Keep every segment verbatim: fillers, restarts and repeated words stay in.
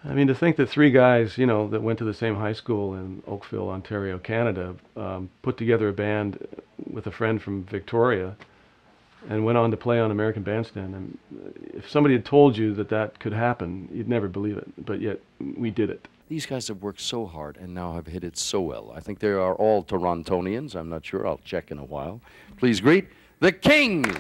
I mean, to think that three guys, you know, that went to the same high school in Oakville, Ontario, Canada, um, put together a band with a friend from Victoria and went on to play on American Bandstand. And if somebody had told you that that could happen, you'd never believe it. But yet, we did it. These guys have worked so hard and now have hit it so well. I think they are all Torontonians. I'm not sure. I'll check in a while. Please greet the Kings.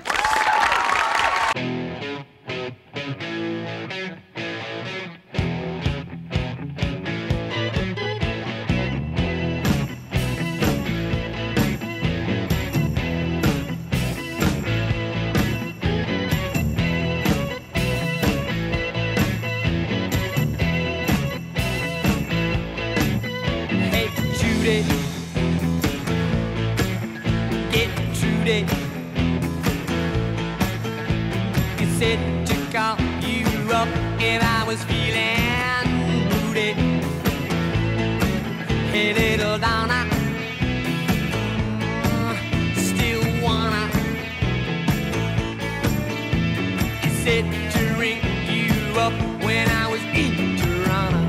Get Trudy. You said to call you up if I was feeling moody. Hey, little Donna, still wanna. You said to ring you up when I was in Toronto.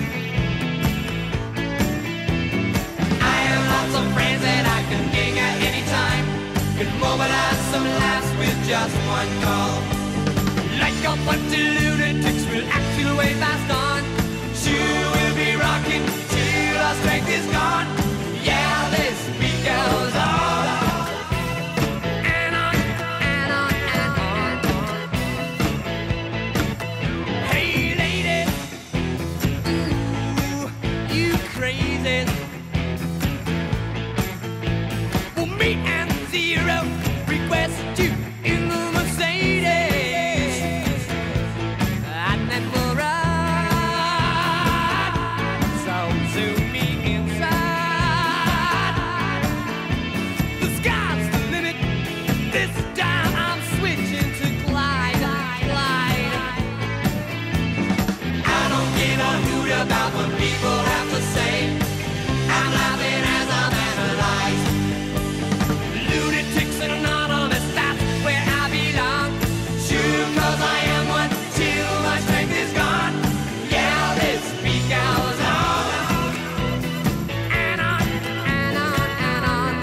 Some friends that I can gig at any time, can mobilize some laughs with just one call. Like a bunch of lunatics, we'll act till way fast on. Sure, we'll be rocking till our strength is gone. Yeah, this beat goes on and on and on and on. Hey, lady, ooh, you crazy. Me and Zero request you in the Mercedes. I never ride, so zoom me inside. The sky's the limit. This time I'm switching to glide, glide. I don't give a hoot about what people have to say. I'm laughing as I'm analyzed. Lunatics and anonymous, that's where I belong. Sure, cause I am one till my strength is gone. Yeah, this beat goes on and on and on and on.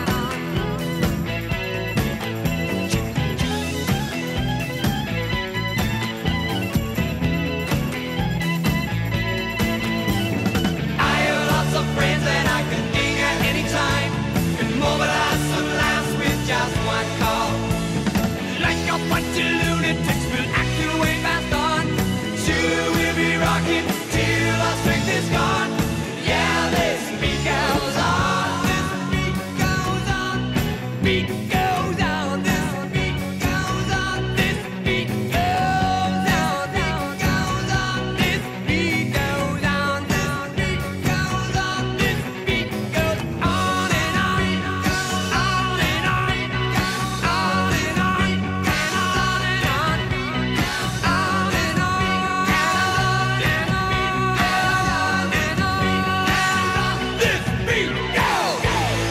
I have lots of friends that I can ding at any time, can mobilize some laughs with just one call. Like a bunch of lunatics, we'll act till way fast on. Sure, we'll be rocking till our strength is gone. Yeah, this beat goes on. This beat goes on. Beat goes on. This beat goes on. This beat goes on. Beat goes on. This beat goes on. This beat goes on. This beat goes on and on, on and on, on and on, and on and on, on and on, and on and on. This beat goes.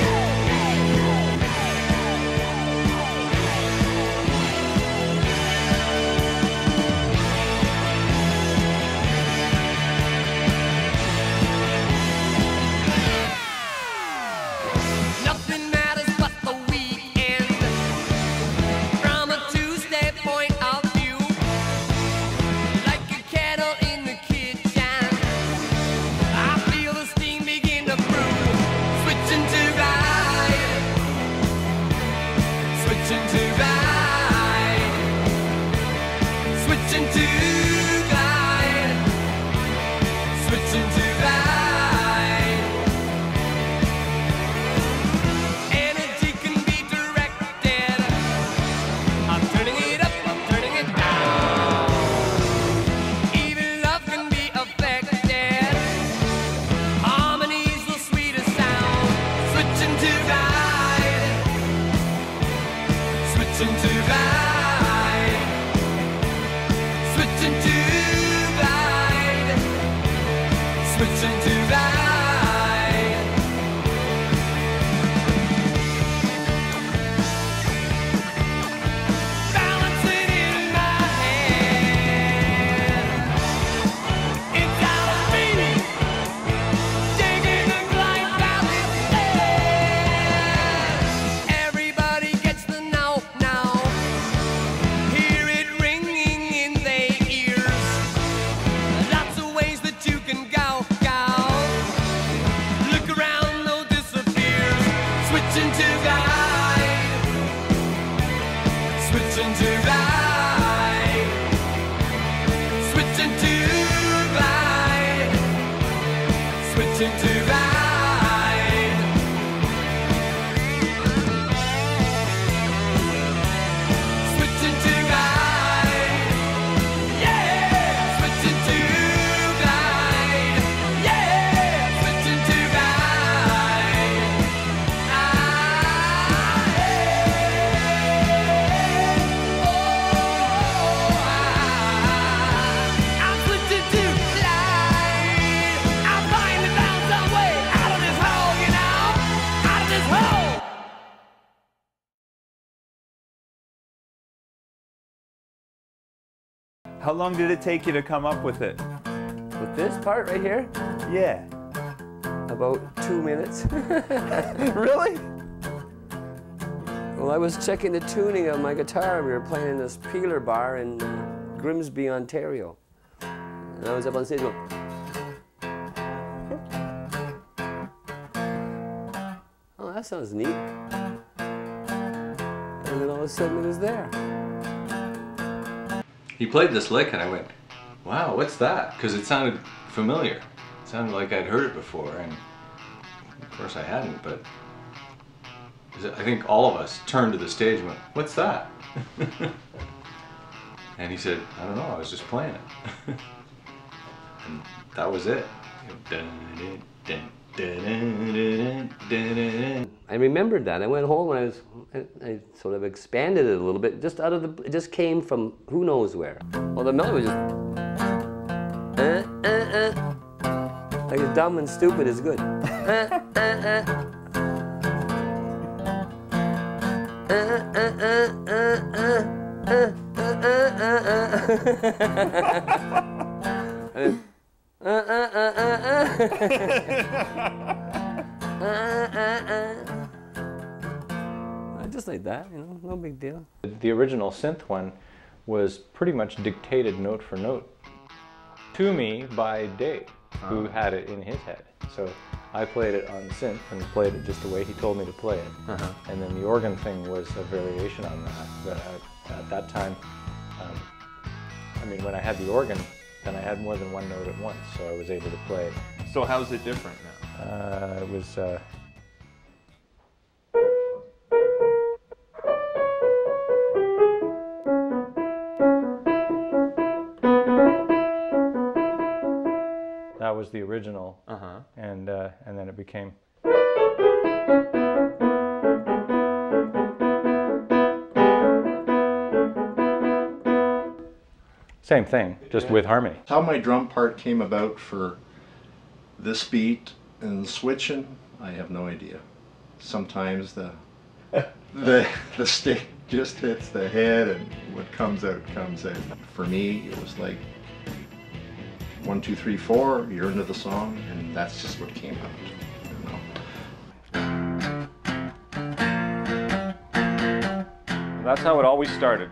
Nothing matters but the weekend. From a Tuesday point of view, like a kettle in the kitchen, I feel the steam begin to brew. Switching to glide, switching to glide, switching to glide, switching to glide. Energy can be directed. I'm turning it up, I'm turning it down. Even love can be affected. Harmony's the sweetest sound. Switching to glide, switching to glide, switching to glide, switching to glide. Balancing in my head. It's out switching to glide, switching to glide, switching to glide, switching to glide, yeah, switching to glide, yeah, switching to glide. Ah, I'm switching to glide. I finally found some way out of this hole, you know, out of this hole. How long did it take you to come up with it? With this part right here, Yeah. about two minutes. Really? Well, I was checking the tuning on my guitar. We were playing in this Peeler bar in uh, Grimsby, Ontario. And I was up on stage going, oh, that sounds neat. And then all of a sudden it was there. He played this lick and I went, wow, what's that? Because it sounded familiar. It sounded like I'd heard it before, and of course I hadn't, but I think all of us turned to the stage and went, what's that? And he said, I don't know, I was just playing it. And that was it. I remembered that. I went home and I was, I, I sort of expanded it a little bit, just out of the, it just came from who knows where. Well, the melody was just, uh, uh, uh. Like it's dumb and stupid is good. Uh, uh, uh. Uh, uh, uh, uh, uh, uh, uh, uh, uh. Uh, uh, uh, uh, uh. Uh, uh, uh. Just like that, you know, no big deal. The original synth one was pretty much dictated note for note to me by Dave, who had it in his head. So I played it on synth and played it just the way he told me to play it. Uh-huh. And then the organ thing was a variation on that. But at, at that time, um, I mean, when I had the organ, then I had more than one note at once, so I was able to play. So how's it different now? Uh, it was. Uh, that was the original, Uh-huh. and uh, and then it became. Same thing, just with harmony. How my drum part came about for this beat and switching, I have no idea. Sometimes the the the stick just hits the head and what comes out comes out. For me, it was like one, two, three, four. You're into the song, and that's just what came out. You know? That's how it always started.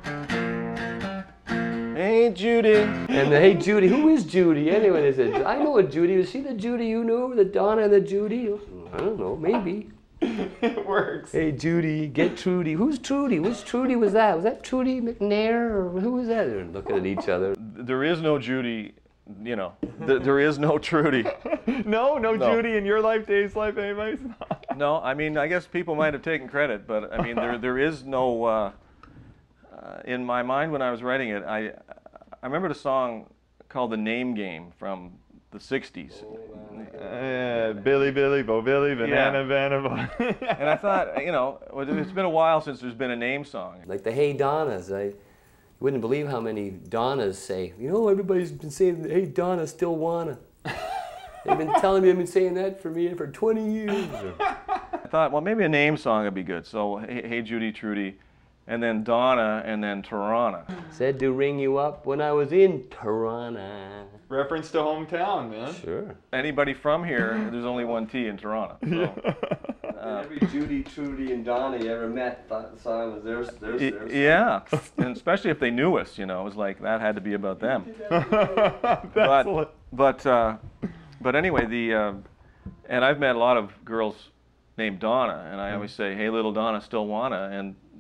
Hey Judy. And the, hey Judy, who is Judy? Anyway, they said, I know a Judy. Was she the Judy you knew? The Donna and the Judy? I don't know, maybe. It works. Hey Judy, get Trudy. Who's Trudy? Which Trudy was that? Was that Trudy McNair or who was that? They're looking at each other. There is no Judy, you know, th there is no Trudy. No, no, No. Judy in your life, Dave's life, anybody's not. No, I mean, I guess people might have taken credit, but I mean, there there is no, uh, uh, in my mind when I was writing it, I, I remembered a song called The Name Game from the sixties. Uh, Billy, Billy, Bo Billy, Banana, Yeah. Banana, Bo. And I thought, you know, well, it's been a while since there's been a name song. Like the Hey Donnas. I wouldn't believe how many Donnas say, you know, everybody's been saying, hey Donna, still wanna. They've been telling me, I've been saying that for me for twenty years. I thought, well, maybe a name song would be good. So, Hey, hey Judy, Trudy, and then Donna, and then Tarana. Said to ring you up when I was in Toronto. Reference to hometown, man. Sure. Anybody from here, there's only one T in Toronto. So. Uh, Every Judy, Trudy, and Donna you ever met thought the song was theirs, theirs, Y- theirs. Yeah, and especially if they knew us, you know, it was like that had to be about them. That's But what- but uh, but anyway, the uh, and I've met a lot of girls named Donna, and I always say, "Hey, little Donna, still wanna?" And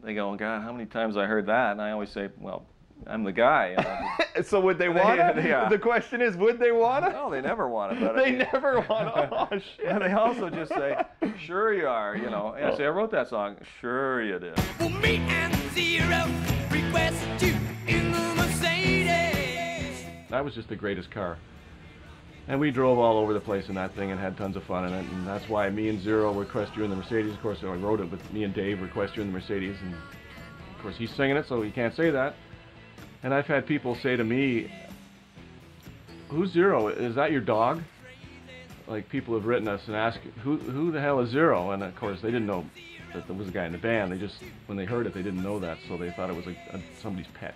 they go, God, how many times I heard that? And I always say, well, I'm the guy. You know? So would they want it? Yeah. The question is, would they want it? No, they never want it. But They I mean, never want it. Oh, shit. and they also just say, sure you are, you know. And I say, I wrote that song. Sure you did. Well, me and Zero requested you in the Mercedes. That was just the greatest car. And we drove all over the place in that thing and had tons of fun in it. And that's why me and Zero request you in the Mercedes. Of course, I wrote it, but me and Dave request you in the Mercedes. And of course, he's singing it, so he can't say that. And I've had people say to me, who's Zero? Is that your dog? Like, people have written us and asked, who, who the hell is Zero? And of course, they didn't know that there was a guy in the band. They just, when they heard it, they didn't know that, so they thought it was like a, somebody's pet.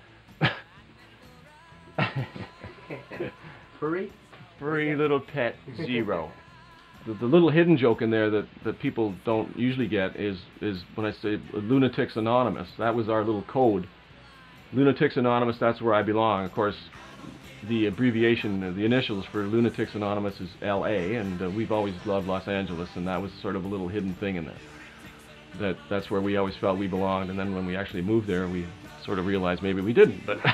Furry? Furry little pet Zero. The, the little hidden joke in there that, that people don't usually get is, is when I say Lunatics Anonymous. That was our little code. Lunatics Anonymous, that's where I belong. Of course, the abbreviation, uh, the initials for Lunatics Anonymous is L A, and uh, we've always loved Los Angeles, and that was sort of a little hidden thing in there. That that's where we always felt we belonged, and then when we actually moved there, we sort of realized maybe we didn't. But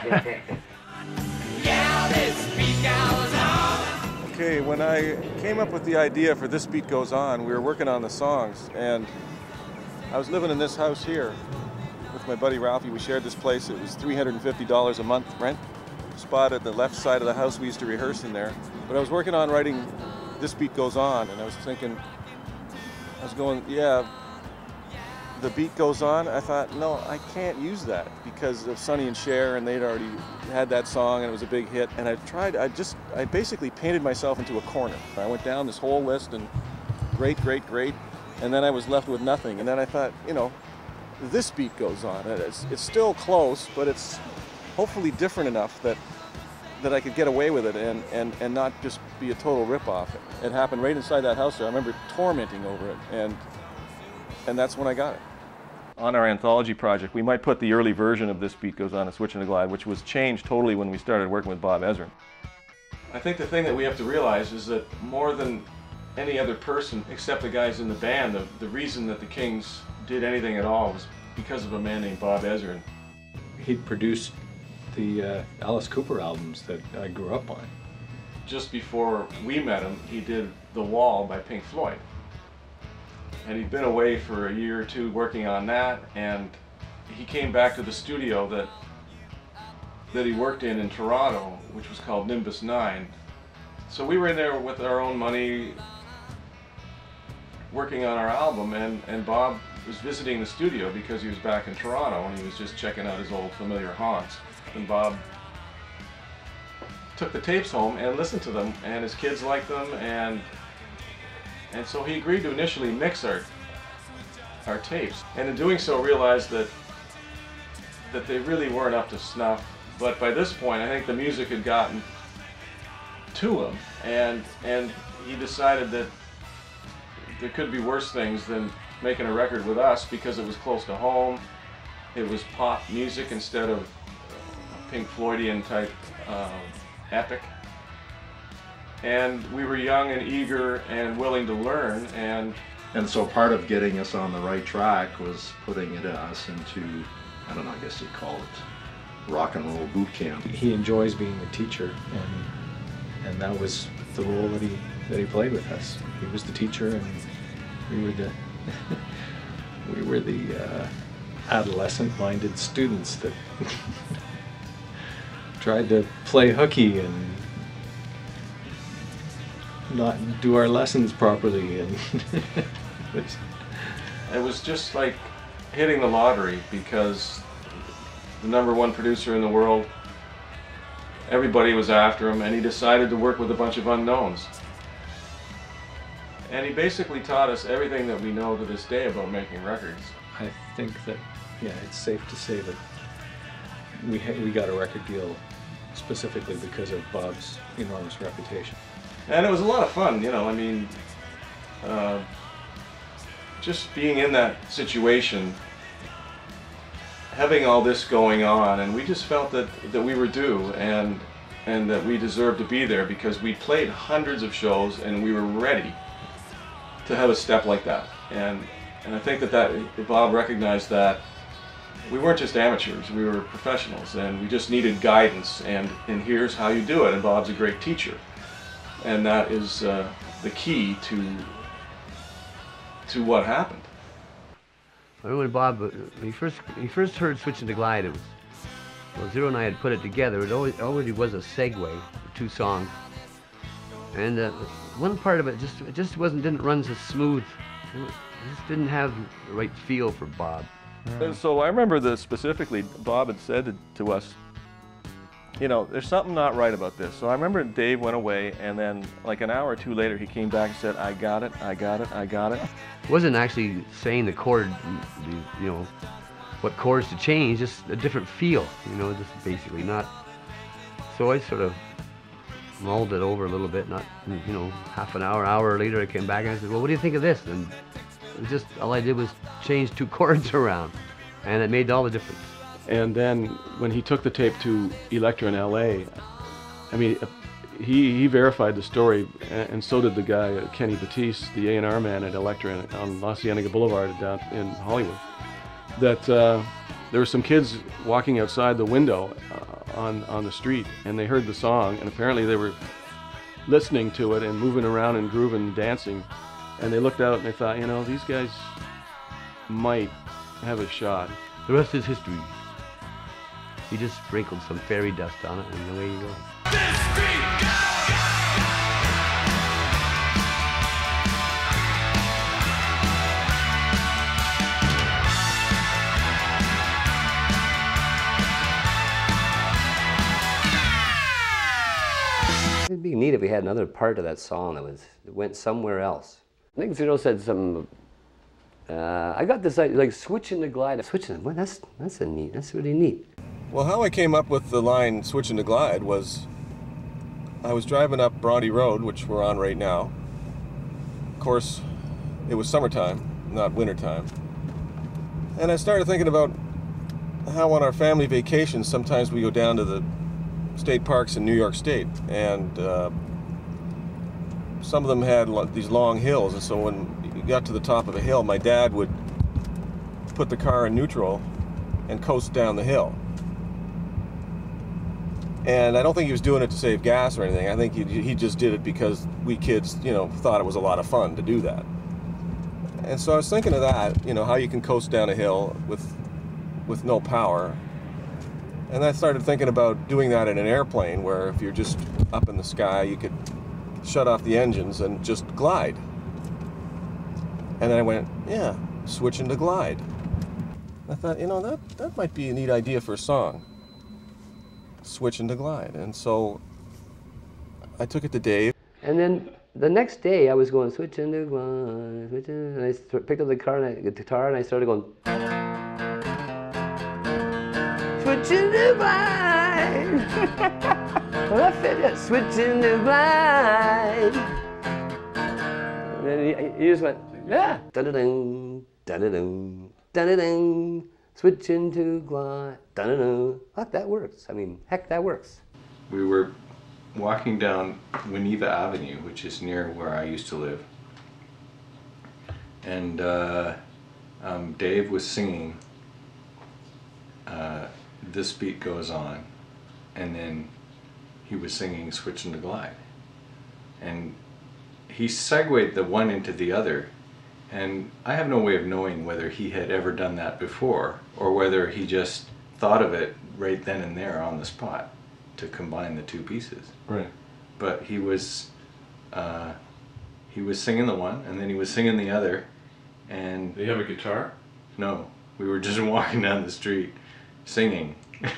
Yeah, this beat goes on. Okay, when I came up with the idea for This Beat Goes On, we were working on the songs, and I was living in this house here with my buddy Ralphie. We shared this place. It was three hundred fifty dollars a month rent. Spot at the left side of the house. We used to rehearse in there. But I was working on writing This Beat Goes On, and I was thinking, I was going, yeah, the beat goes on. I thought, no, I can't use that because of Sonny and Cher, and they'd already had that song, and it was a big hit. And I tried, I just, I basically painted myself into a corner. I went down this whole list, and great, great, great, and then I was left with nothing. And then I thought, you know, This Beat Goes On. It's, it's still close, but it's hopefully different enough that that I could get away with it and, and, and not just be a total ripoff. It, it happened right inside that house there. I remember tormenting over it, and and that's when I got it. On our anthology project, we might put the early version of This Beat Goes On, A Switch and a Glide, which was changed totally when we started working with Bob Ezrin. I think the thing that we have to realize is that more than any other person, except the guys in the band, the, the reason that the Kings did anything at all was because of a man named Bob Ezrin. He'd produced the uh, Alice Cooper albums that I grew up on. Just before we met him, he did The Wall by Pink Floyd. And he'd been away for a year or two working on that, and he came back to the studio that that he worked in in Toronto, which was called Nimbus nine. So we were in there with our own money working on our album, and, and Bob was visiting the studio because he was back in Toronto and he was just checking out his old familiar haunts. And Bob took the tapes home and listened to them, and his kids liked them, and and so he agreed to initially mix our our tapes, and in doing so realized that that they really weren't up to snuff. But by this point, I think the music had gotten to him, and and he decided that there could be worse things than making a record with us because it was close to home. It was pop music instead of Pink Floydian type uh, epic. And we were young and eager and willing to learn, and And so part of getting us on the right track was putting it, us into, I don't know, I guess you'd call it rock and roll boot camp. He enjoys being a teacher, and and that was the role that he that he played with us. He was the teacher, and we were the we were the uh, adolescent-minded students that tried to play hooky and not do our lessons properly, and it was just like hitting the lottery, because the number one producer in the world, everybody was after him, and he decided to work with a bunch of unknowns. And he basically taught us everything that we know to this day about making records. I think that, yeah, it's safe to say that we ha we got a record deal specifically because of Bob's enormous reputation. And it was a lot of fun, you know, I mean, uh, just being in that situation, having all this going on, and we just felt that, that we were due, and, and that we deserved to be there, because we played hundreds of shows and we were ready to have a step like that. And, and I think that, that Bob recognized that, we weren't just amateurs, we were professionals, and we just needed guidance, and, and here's how you do it, and Bob's a great teacher. And that is uh, the key to, to what happened. I remember when Bob, when he first, when he first heard Switching to Glide, it was, well, Zero and I had put it together. It always, already was a segue for two songs. And uh, one part of it just, it just wasn't, didn't run so smooth. It just didn't have the right feel for Bob. And so I remember that specifically Bob had said to, to us, you know, there's something not right about this. So I remember Dave went away, and then like an hour or two later he came back and said, I got it, I got it, I got it. It wasn't actually saying the chord, you know, what chords to change, just a different feel, you know, just basically not. So I sort of mulled it over a little bit, not, you know, half an hour, hour later I came back and I said, well, what do you think of this? And it was just, all I did was change two chords around, and it made all the difference. And then when he took the tape to Elektra in L A, I mean, he, he verified the story, and, and so did the guy, uh, Kenny Batiste, the A and R man at Elektra on La Cienega Boulevard down in Hollywood, that uh, there were some kids walking outside the window uh, on, on the street, and they heard the song, and apparently they were listening to it and moving around and grooving and dancing, and they looked out and they thought, you know, these guys might have a shot. The rest is history. He just sprinkled some fairy dust on it, and away you go. It'd be neat if we had another part of that song that was that went somewhere else. I think Zero said something. Uh, I got this idea, like Switching to Glide. Switching, well, that's that's a neat. That's really neat. Well, how I came up with the line Switching to Glide was I was driving up Bronte Road, which we're on right now. Of course, it was summertime, not wintertime. And I started thinking about how on our family vacations sometimes we go down to the state parks in New York State, and uh, some of them had lo- these long hills, and so when you got to the top of a hill, my dad would put the car in neutral and coast down the hill. And I don't think he was doing it to save gas or anything. I think he, he just did it because we kids, you know, thought it was a lot of fun to do that. And so I was thinking of that, you know, how you can coast down a hill with, with no power. And I started thinking about doing that in an airplane, where if you're just up in the sky, you could shut off the engines and just glide. And then I went, yeah, Switching to Glide. I thought, you know, that, that might be a neat idea for a song. Switching to Glide. And so I took it to Dave. And then the next day I was going switching to glide, switching, and I st- picked up the car and I, the guitar and I started going. Switching to glide. Well, that fit it. Switching to glide. And then he, he just went, yeah. Da-da-ding, da-da-ding, da-da-ding. Switching to glide, da-da-da. Fuck, that works. I mean, heck, that works. We were walking down Winneva Avenue, which is near where I used to live. And uh, um, Dave was singing uh, This Beat Goes On, and then he was singing Switching to Glide. And he segued the one into the other. And I have no way of knowing whether he had ever done that before, or whether he just thought of it right then and there on the spot to combine the two pieces. Right. But he was uh, he was singing the one, and then he was singing the other, and Do you have a guitar? no, we were just walking down the street singing.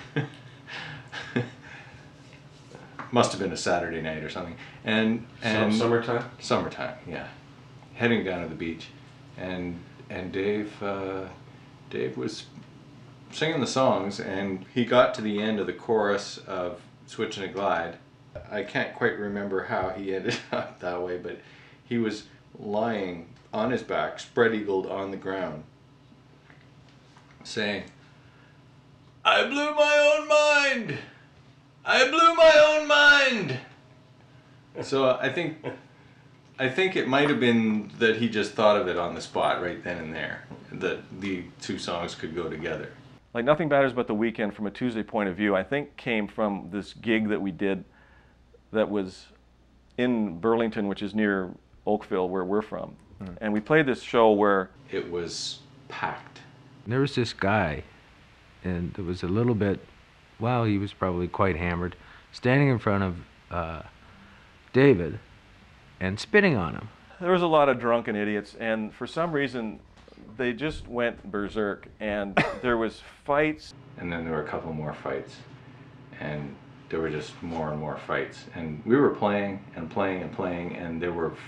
Must have been a Saturday night or something, and and summertime? Summertime, yeah. Heading down to the beach, and and Dave uh, Dave was singing the songs, and he got to the end of the chorus of Switching to Glide. I can't quite remember how he ended up that way, but he was lying on his back, spread-eagled on the ground, saying, "I blew my own mind! I blew my own mind!" So I think I think it might have been that he just thought of it on the spot right then and there, that the two songs could go together. like Nothing Matters But the Weekend from a Tuesday point of view, I think came from this gig that we did that was in Burlington, which is near Oakville, where we're from. Mm. And we played this show where it was packed. There was this guy, and it was a little bit, well, he was probably quite hammered, standing in front of uh, David and spitting on him. There was a lot of drunken idiots, and for some reason, they just went berserk, and there was fights. And then there were a couple more fights, and there were just more and more fights. And we were playing and playing and playing, and there were,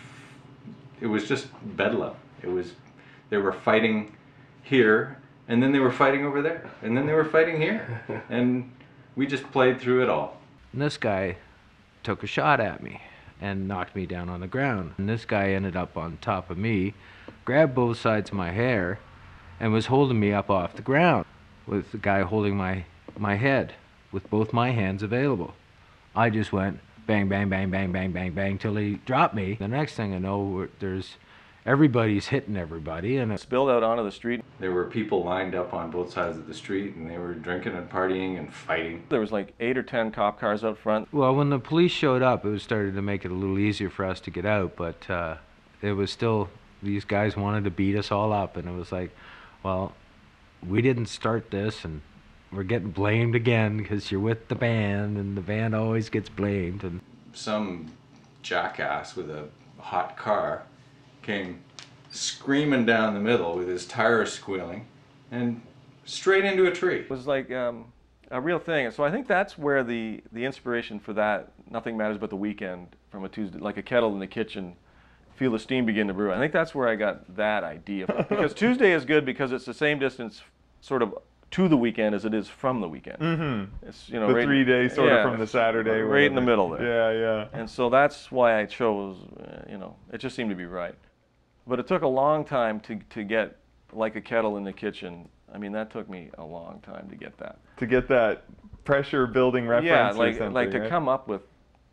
it was just bedlam. It was, they were fighting here, and then they were fighting over there, and then they were fighting here. And we just played through it all. And this guy took a shot at me and knocked me down on the ground. And this guy ended up on top of me, grabbed both sides of my hair, and was holding me up off the ground, with the guy holding my, my head with both my hands available. I just went bang, bang, bang, bang, bang, bang, bang, till he dropped me. The next thing I know, there's everybody's hitting everybody, and it spilled out onto the street. There were people lined up on both sides of the street, and they were drinking and partying and fighting. There was like eight or ten cop cars out front. Well, when the police showed up, it was started to make it a little easier for us to get out, but uh, it was still, these guys wanted to beat us all up, and it was like, well, we didn't start this, and we're getting blamed again because you're with the band, and the band always gets blamed. And some jackass with a hot car came screaming down the middle with his tires squealing and straight into a tree. It was like um, a real thing. So I think that's where the, the inspiration for that Nothing Matters But the Weekend from a Tuesday, like a kettle in the kitchen, feel the steam begin to brew. I think that's where I got that idea from. Because Tuesday is good because it's the same distance sort of to the weekend as it is from the weekend. Mm-hmm. It's, you know, the right, three days sort yeah, of from the Saturday. Right whatever. in the middle there. Yeah, yeah. And so that's why I chose, uh, you know, it just seemed to be right. But it took a long time to, to get Like a Kettle in the Kitchen. I mean, that took me a long time to get that. To get that pressure building reference Yeah, or like, something, like to right? come up with,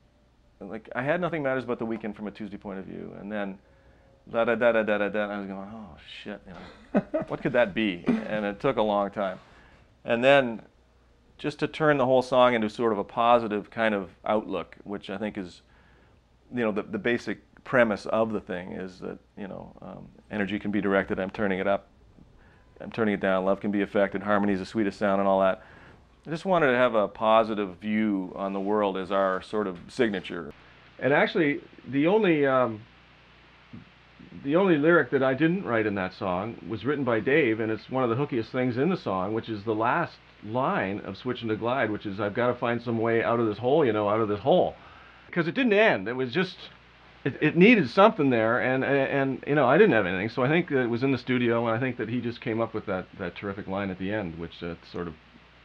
like, I had Nothing Matters But the Weekend from a Tuesday point of view, and then da da da da da da da, and I was going, oh shit, you know, what could that be? And it took a long time. And then just to turn the whole song into sort of a positive kind of outlook, which I think is, you know, the, the basic premise of the thing is that, you know, um, energy can be directed, I'm turning it up, I'm turning it down, love can be affected, harmony is the sweetest sound, and all that. I just wanted to have a positive view on the world as our sort of signature. And actually, the only um, the only lyric that I didn't write in that song was written by Dave, and it's one of the hookiest things in the song, which is the last line of Switching to Glide, which is, I've got to find some way out of this hole, you know, out of this hole. Because it didn't end. It was just, it, it needed something there, and, and, and, you know, I didn't have anything, so I think that it was in the studio, and I think that he just came up with that, that terrific line at the end, which uh, sort of,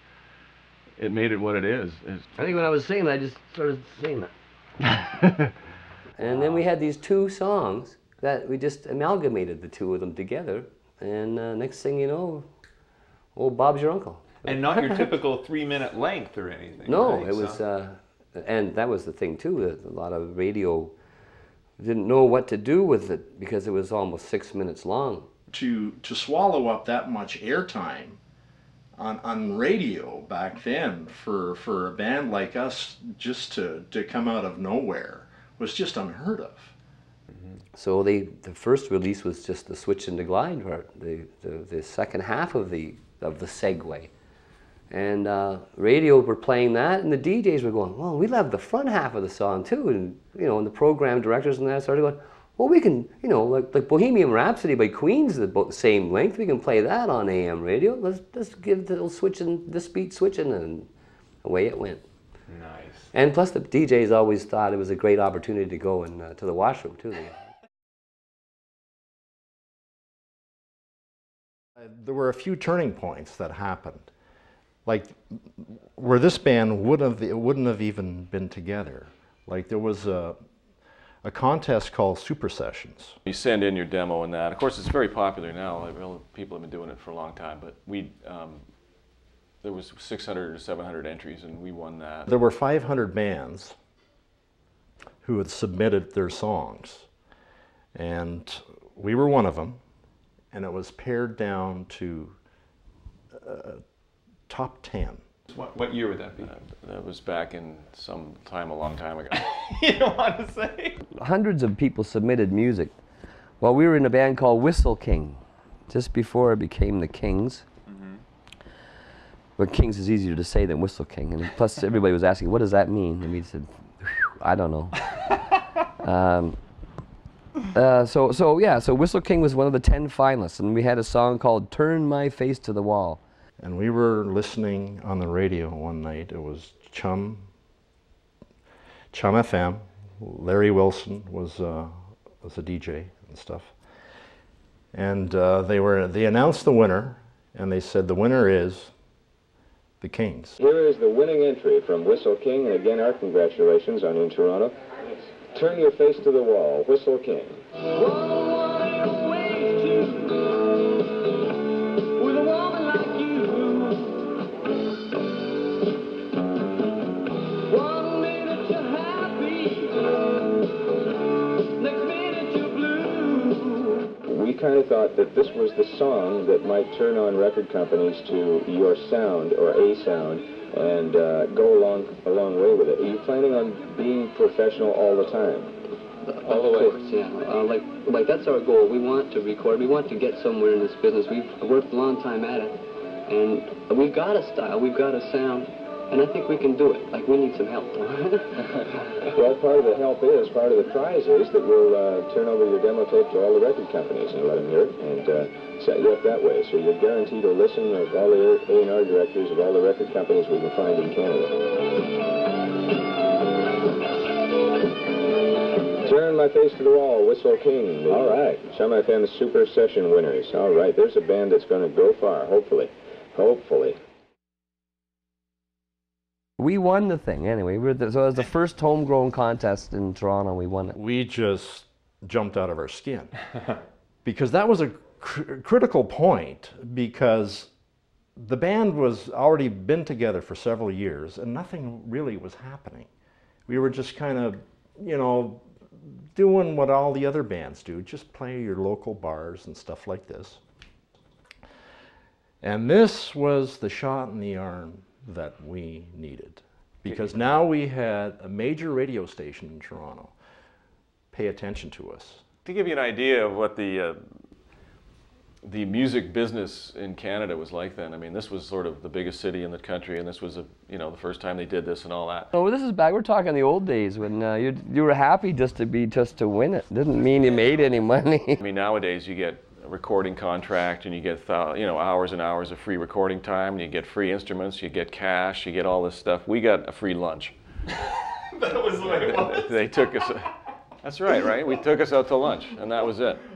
it made it what it is. It's, I think when I was singing, I just started singing that. And then we had these two songs that we just amalgamated the two of them together, and uh, next thing you know, old Bob's your uncle. And not your typical three-minute length or anything. No, right? it was, So- uh, and that was the thing too, that a lot of radio didn't know what to do with it because it was almost six minutes long. To, to swallow up that much airtime on, on radio back then for, for a band like us just to, to come out of nowhere was just unheard of. So they, the first release was just the Switch and the Glide part, the, the, the second half of the, of the segue. And uh, radio were playing that, and the D Js were going, well, we love the front half of the song too. And, you know, and the program directors and that started going, well, we can, you know, like, like Bohemian Rhapsody by Queen's the bo- same length, we can play that on A M radio. Let's, let's give the little switching, this beat switching, and away it went. Nice. And plus the D Js always thought it was a great opportunity to go and, uh, to the washroom too. There were a few turning points that happened, like where this band wouldn't have, it wouldn't have even been together. Like there was a, a contest called Super Sessions. You send in your demo and that. Of course, it's very popular now. Like, real people have been doing it for a long time. But we, um, there was six hundred or seven hundred entries, and we won that. There were five hundred bands who had submitted their songs, and we were one of them. And it was pared down to uh, top ten. What, what year would that be? Uh, that was back in some time, a long time ago. You don't want to say? Hundreds of people submitted music. Well, we were in a band called Whistle King, just before it became the Kings. Mm-hmm. But Kings is easier to say than Whistle King, and plus everybody was asking, what does that mean? And we said, I don't know. um, uh, so, so yeah, so Whistle King was one of the ten finalists, and we had a song called Turn My Face to the Wall. And we were listening on the radio one night. It was Chum, Chum F M. Larry Wilson was uh, was a D J and stuff. And uh, they were they announced the winner, and they said the winner is the Kings. Here is the winning entry from Whistle King, and again our congratulations on In Toronto. Turn Your Face to the Wall, Whistle King. We kind of thought that this was the song that might turn on record companies to your sound or a sound and uh, go along a long way with it. Are you planning on being professional all the time? All the way. Of course, yeah. Uh, like, like that's our goal. We want to record. We want to get somewhere in this business. We've worked a long time at it, and we've got a style. We've got a sound. And I think we can do it. Like, we need some help. Well, part of the help is, part of the prize is that we'll uh, turn over your demo tape to all the record companies and let them hear it and uh, set you up that way. So you're guaranteed to listen of all the A and R directors of all the record companies we can find in Canada. Turn My Face to the Wall, Whistle King. All right. Chum F M's Super Session winners. All right. There's a band that's going to go far, hopefully. Hopefully. We won the thing anyway. We were the, so it was the first homegrown contest in Toronto. We won it. We just jumped out of our skin because that was a cr critical point, because the band was already been together for several years and nothing really was happening. We were just kind of, you know, doing what all the other bands do, just play your local bars and stuff like this. And this was the shot in the arm that we needed, because now we had a major radio station in Toronto pay attention to us. To give you an idea of what the uh, the music business in Canada was like then, I mean, this was sort of the biggest city in the country, and this was a, you know, the first time they did this and all that. Oh, this is back. We're talking the old days when uh, you you were happy just to be just to win it. Didn't mean you made any money. I mean, nowadays you get a recording contract and you get th you know hours and hours of free recording time, and you get free instruments, you get cash, you get all this stuff. We got a free lunch. That was the way it was. They took us. That's right, right? We took us out to lunch, and that was it.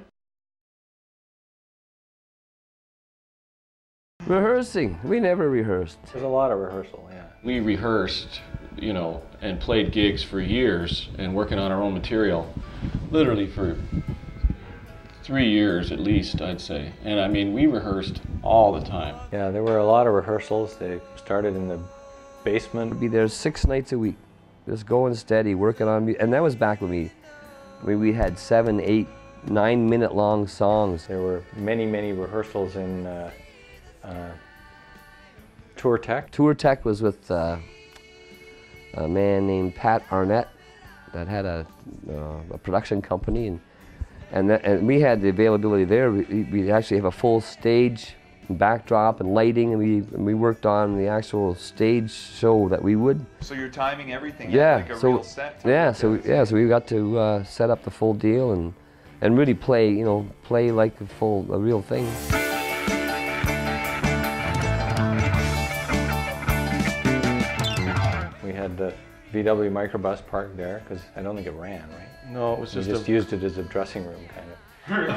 Rehearsing. We never rehearsed. There's a lot of rehearsal, yeah. We rehearsed, you know, and played gigs for years and working on our own material, literally for three years at least, I'd say. And I mean, we rehearsed all the time. Yeah, there were a lot of rehearsals. They started in the basement. We'd be there six nights a week, just going steady, working on, and that was back when we, I mean, we had seven, eight, nine minute long songs. There were many, many rehearsals in uh, uh, Tour Tech. Tour Tech was with uh, a man named Pat Arnett that had a, uh, a production company, and And, that, and we had the availability there. We, we actually have a full stage, backdrop, and lighting, and we and we worked on the actual stage show that we would. So you're timing everything yeah, like a so, real set. Yeah, so yeah, so we got to uh, set up the full deal and and really play, you know, play like a full, a real thing. We had the V W microbus parked there because I don't think it ran, right? No, it was just we just a, used it as a dressing room, kind of.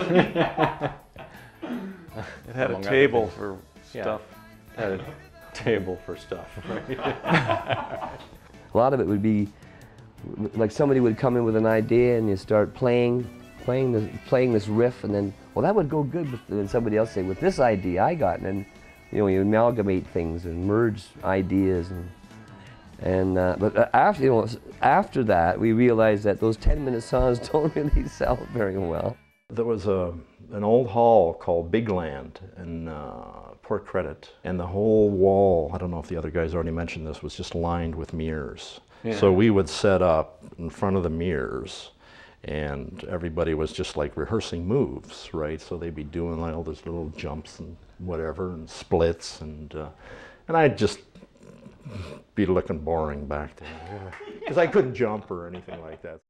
It had Among a table things. for Yeah, stuff. it had a table for stuff. Right? A lot of it would be like somebody would come in with an idea and you start playing, playing this, playing this riff, and then, well, that would go good with, and somebody else say, with this idea I got, and then, you know, you amalgamate things and merge ideas, and and uh, but after, you know, after that we realized that those ten minute songs don't really sell very well. There was a an old hall called Big Land in uh, Newport Credit, and the whole wall, I don't know if the other guys already mentioned this, was just lined with mirrors. Yeah. So we would set up in front of the mirrors, and everybody was just like rehearsing moves, right? So they'd be doing like all those little jumps and whatever, and splits, and uh, and I'd just be looking boring back there, because I couldn't jump or anything like that.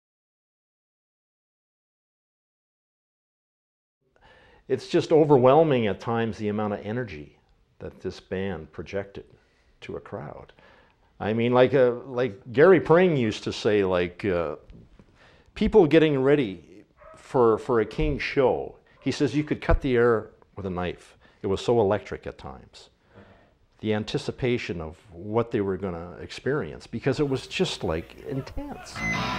It's just overwhelming at times, the amount of energy that this band projected to a crowd. I mean, like uh, like Gary Pring used to say, like uh, people getting ready for for a King show. He says you could cut the air with a knife. It was so electric at times. The anticipation of what they were going to experience, because it was just like intense.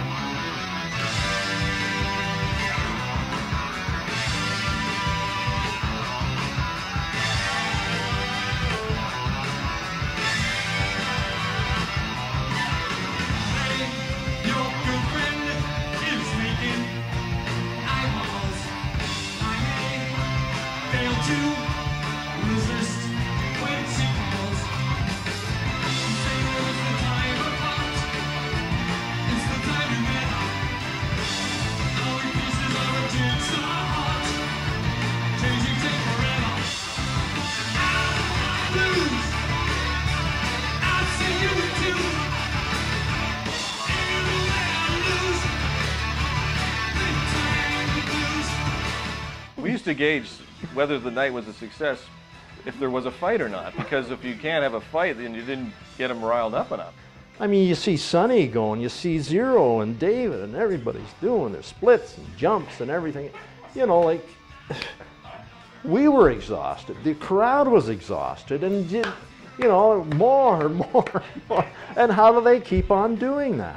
We used to gauge whether the night was a success if there was a fight or not, because if you can't have a fight, then you didn't get them riled up enough. I mean, you see Sonny going, you see Zero and David, and everybody's doing their splits and jumps and everything. You know, like, we were exhausted. The crowd was exhausted, and, you know, more and more and more. And how do they keep on doing that?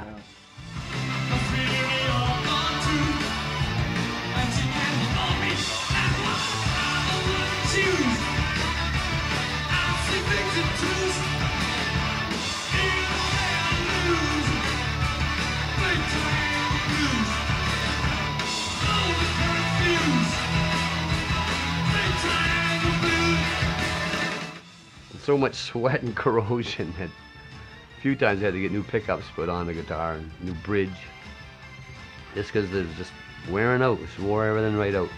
So much sweat and corrosion that a few times I had to get new pickups put on the guitar and new bridge, just because it was just wearing out. It wore everything right out.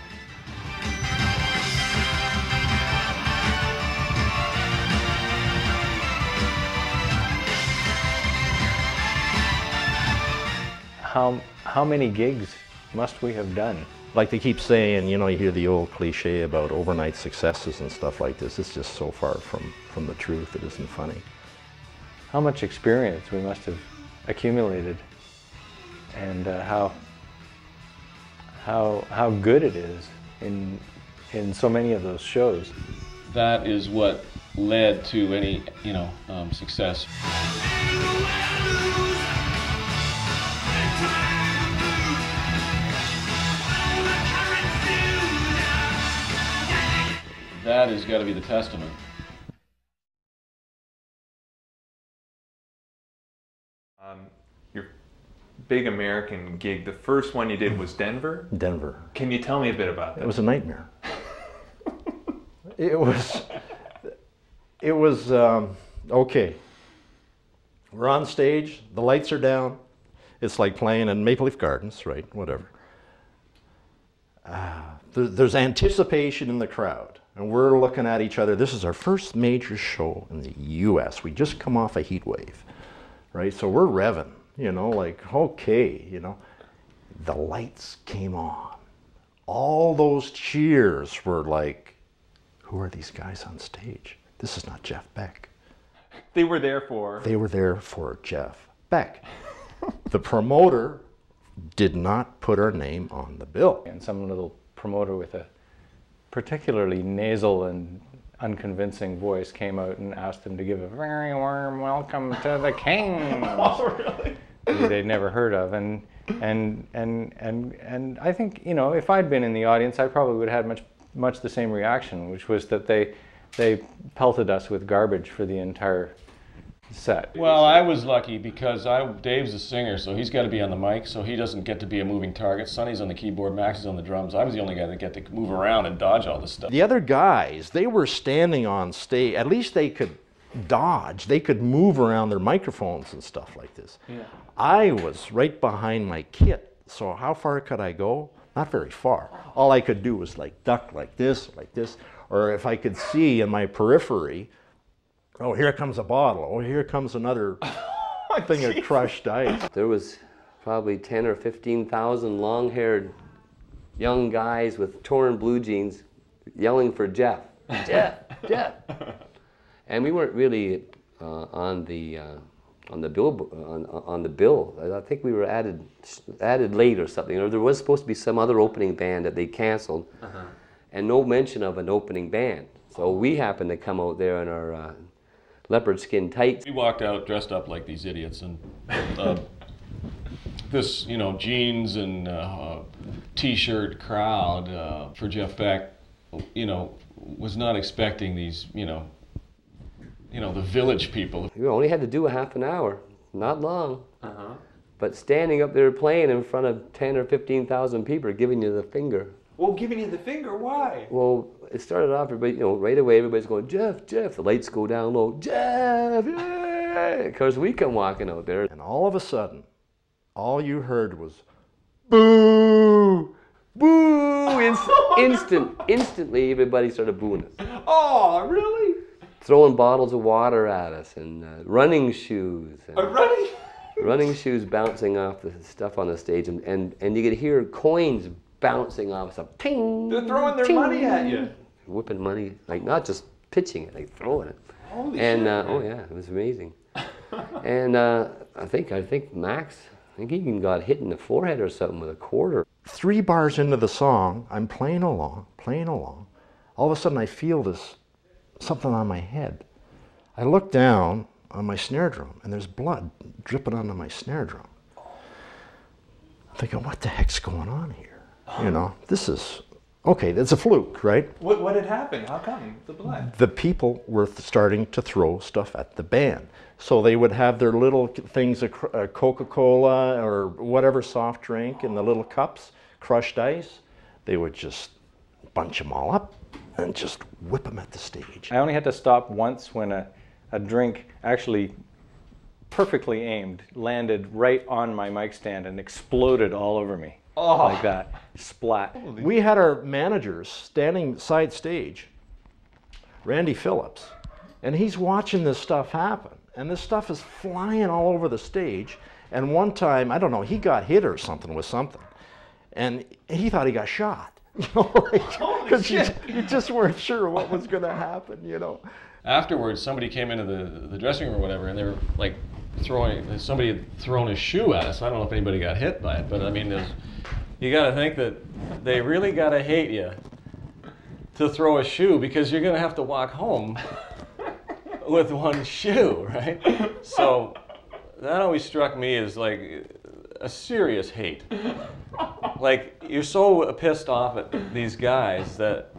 How, how many gigs must we have done? Like they keep saying, you know, you hear the old cliche about overnight successes and stuff like this. It's just so far from, from the truth, it isn't funny. How much experience we must have accumulated, and uh, how, how, how good it is in, in so many of those shows. That is what led to any, you know, um, success. That has got to be the testament. Um, your big American gig, the first one you did was Denver? Denver. Can you tell me a bit about that? It was a nightmare. It was, it was, um, okay. We're on stage, the lights are down. It's like playing in Maple Leaf Gardens, right, whatever. Uh, there, there's anticipation in the crowd. And we're looking at each other. This is our first major show in the U S We just come off a heat wave, right? So we're revving, you know, like, okay, you know. The lights came on. All those cheers were like, who are these guys on stage? This is not Jeff Beck. They were there for? They were there for Jeff Beck. The promoter did not put our name on the bill. And some little promoter with a particularly nasal and unconvincing voice came out and asked him to give a very warm welcome to the Kings. Oh, really? Who they'd never heard of, and and and and and I think, you know, if I'd been in the audience, I probably would have had much much the same reaction, which was that they they pelted us with garbage for the entire set. Well, I was lucky because I Dave's a singer, so he's got to be on the mic, so he doesn't get to be a moving target. Sonny's on the keyboard, Max is on the drums. I was the only guy that get to move around and dodge all this stuff. The other guys, they were standing on stage. At least they could dodge. They could move around their microphones and stuff like this. Yeah. I was right behind my kit, so how far could I go? Not very far. All I could do was like duck like this, like this, or if I could see in my periphery, oh, here comes a bottle. Oh, here comes another thing of crushed ice. There was probably ten or fifteen thousand long-haired young guys with torn blue jeans yelling for Jeff. Jeff, Jeff. And we weren't really uh, on the uh, on the bill on on the bill. I think we were added added late or something. Or there was supposed to be some other opening band that they canceled, uh-huh. and no mention of an opening band. So we happened to come out there in our uh, leopard skin tights. We walked out dressed up like these idiots, and uh, this, you know, jeans and uh, t-shirt crowd uh, for Jeff Beck, you know, was not expecting these, you know, you know, the village people. We only had to do a half an hour, not long. Uh-huh. But standing up there playing in front of ten or fifteen thousand people giving you the finger. Well, giving you the finger, why? Well, it started off, everybody, you know, right away everybody's going, Jeff, Jeff. The lights go down low, Jeff, yeah. Of course, we come walking out there. And all of a sudden, all you heard was, boo, boo. Inst instant, instantly, everybody started booing us. Oh, really? Throwing bottles of water at us and uh, running shoes. And A running? running shoes bouncing off the stuff on the stage, and, and, and you could hear coins bouncing off stuff. Ting, They're throwing their ting, money at you. Whipping money, like not just pitching it, like throwing it. Holy and shit, uh, man. oh yeah, it was amazing. and uh, I think I think Max, I think he even got hit in the forehead or something with a quarter. Three bars into the song, I'm playing along, playing along. All of a sudden I feel this, something on my head. I look down on my snare drum and there's blood dripping onto my snare drum. I'm thinking, what the heck's going on here? You know, this is, okay, that's a fluke, right? What, what had happened? How come? The blood. The people were starting to throw stuff at the band. So they would have their little things of uh, Coca-Cola or whatever soft drink in the little cups, crushed ice. They would just bunch them all up and just whip them at the stage. I only had to stop once when a, a drink actually perfectly aimed landed right on my mic stand and exploded all over me. Oh. Like that. Splat. We had our managers standing side stage, Randy Phillips, and he's watching this stuff happen. And this stuff is flying all over the stage. And one time, I don't know, he got hit or something with something. And he thought he got shot. You know, because you, you just weren't sure what was going to happen, you know. Afterwards, somebody came into the, the dressing room or whatever, and they were like throwing, somebody had thrown a shoe at us. I don't know if anybody got hit by it, but I mean, there's, you got to think that they really got to hate you to throw a shoe, because you're going to have to walk home with one shoe, right? So that always struck me as like a serious hate. Like, you're so pissed off at these guys that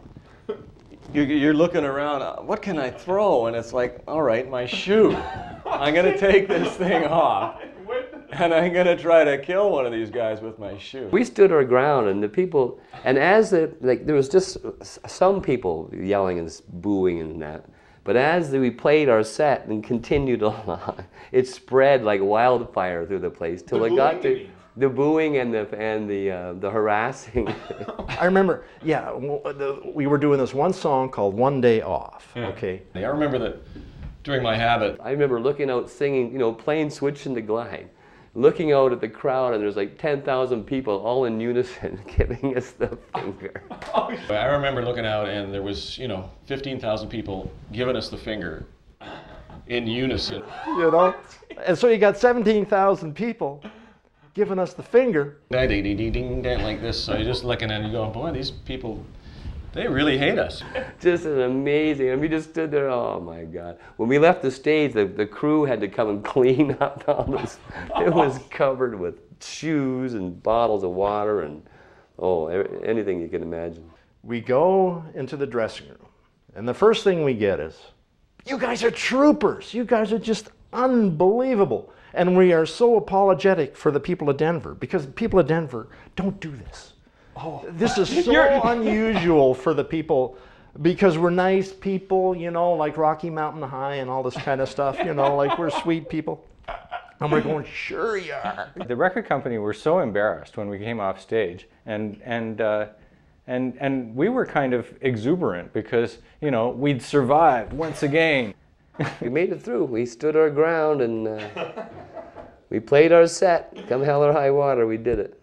you're looking around, what can I throw? And it's like, all right, my shoe. I'm going to take this thing off, and I'm going to try to kill one of these guys with my shoe. We stood our ground, and the people, and as the, like, there was just some people yelling and booing and that, but as we played our set and continued along, it spread like wildfire through the place till it got to the booing and the and the uh, the harassing. I remember, yeah, we were doing this one song called "One Day Off." Yeah. Okay. I remember that during my habit. I remember looking out, singing, you know, playing "Switch in the Glide," looking out at the crowd, and there's like ten thousand people all in unison giving us the finger. I remember looking out, and there was, you know, fifteen thousand people giving us the finger in unison. You know, and so you got seventeen thousand people giving us the finger. Ding, ding, ding, ding, ding, like this. So you're just looking at it and you go, boy, these people, they really hate us. Just an amazing, and we just stood there, oh my God. When we left the stage, the, the crew had to come and clean up all this. It was covered with shoes and bottles of water and, oh, anything you can imagine. We go into the dressing room, and the first thing we get is, you guys are troopers. You guys are just unbelievable. And we are so apologetic for the people of Denver, because the people of Denver don't do this. Oh. This is so unusual for the people, because we're nice people, you know, like Rocky Mountain High and all this kind of stuff, you know, like we're sweet people. And we're going, sure you are. The record company were so embarrassed when we came off stage, and and uh, and and we were kind of exuberant because, you know, we'd survived once again. We made it through. We stood our ground and uh, we played our set. Come hell or high water, we did it.